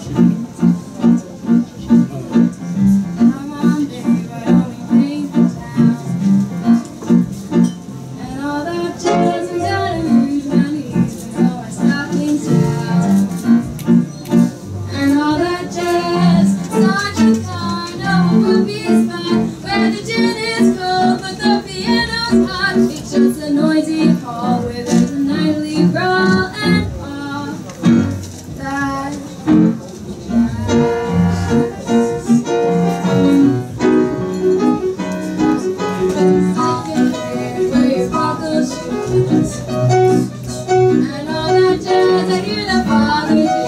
Come on, baby, why don't we paint the town? And all that jazz, I'm gonna lose my knees and go my stockings down. And all that jazz, such a kind of a movie spot where the gin is cold but the piano's hot. It's just a noisy hall where there's a nightly brawl and all that where you walk those shoes. And all that jazz, I hear the father's